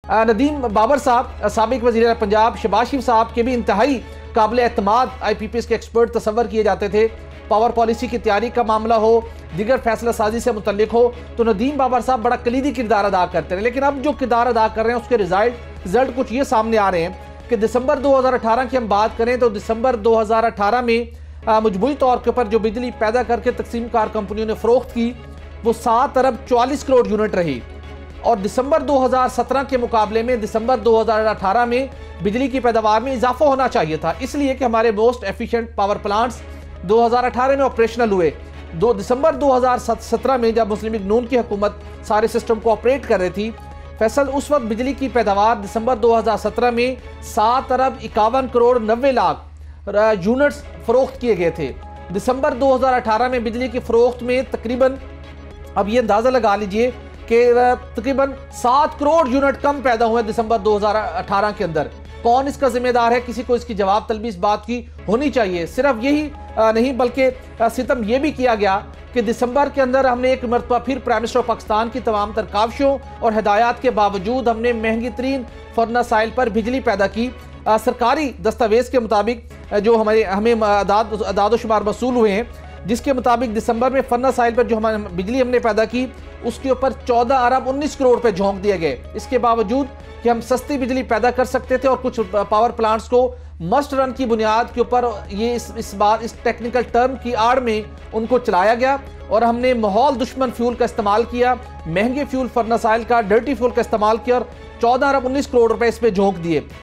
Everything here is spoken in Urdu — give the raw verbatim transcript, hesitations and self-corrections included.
ندیم بابر صاحب سابق وزیر پنجاب، شہباز شریف صاحب کے بھی انتہائی قابل اعتماد آئی پی پی ایس کے ایکسپرٹ تصور کیے جاتے تھے۔ پاور پالیسی کی تیاری کا معاملہ ہو، دیگر فیصلہ سازی سے متعلق ہو تو ندیم بابر صاحب بڑا کلیدی کردار ادا کرتے ہیں، لیکن اب جو کردار ادا کر رہے ہیں اس کے رزلٹ رزلٹ کچھ یہ سامنے آ رہے ہیں کہ دسمبر دو ہزار اٹھارہ کی ہم بات کریں تو دسمبر دو ہزار اٹھارہ میں مجموعی طور کے اوپر جو بجلی پیدا کر کے تقسیم کار کمپنیوں نے فروخت کی وہ سات ارب چوالیس کروڑ یونٹ رہی، اور دسمبر دو ہزار سترہ کے مقابلے میں دسمبر دو ہزار اٹھارہ میں بجلی کی پیداوار میں اضافہ ہونا چاہیے تھا، اس لیے کہ ہمارے موسٹ ایفیشنٹ پاور پلانٹس دو ہزار اٹھارہ میں آپریشنل ہوئے۔ دو دسمبر دو ہزار سترہ میں جب مسلم لیگ نون کی حکومت سارے سسٹم کو آپریٹ کر رہی تھی، فیصل اس وقت بجلی کی پیداوار دسمبر دو ہزار سترہ میں سات ارب اکاون کروڑ نوے لاکھ یونٹس فروخت کیے گئے تھے۔ دسمبر دو ہزار اٹھارہ میں بجلی کی فروخت میں تقریباً اب یہ اندازہ لگا لیجئے کہ تقریباً سات کروڑ یونٹ کم پیدا ہوئے دسمبر دو ہزار اٹھارہ کے اندر۔ کون اس کا ذمہ دار ہے؟ کسی کو اس کی جواب طلبی اس بات کی ہونی چاہیے۔ صرف یہی نہیں بلکہ ستم یہ بھی کیا گیا کہ دسمبر کے اندر ہم نے ایک مرتبہ پھر پرائم منسٹر پاکستان کی تمام تر کاوشوں اور ہدایات کے باوجود ہم نے مہنگی ترین فرنس آئل پر بجلی پیدا کی۔ سرکاری دستاویز کے مطابق جو ہمارے ہمیں اعداد و شمار موصول ہوئے ہیں، جس کے مطابق دسمبر میں فرنس آئل پر جو ہمارے بجلی ہم نے پیدا کی اس کے اوپر چودہ ارب انیس کروڑ پہ جھونک دیے گئے۔ اس کے باوجود کہ ہم سستی بجلی پیدا کر سکتے تھے اور کچھ پاور پلانٹس کو مسٹ رن کی بنیاد کے اوپر یہ اس اس بات اس ٹیکنیکل ٹرم کی آڑ میں ان کو چلایا گیا، اور ہم نے ماحول دشمن فیول کا استعمال کیا، مہنگے فیول فرنس آئل کا، ڈرٹی فیول کا استعمال کیا، اور چودہ ارب انیس کروڑ روپے اس پہ جھونک دیے۔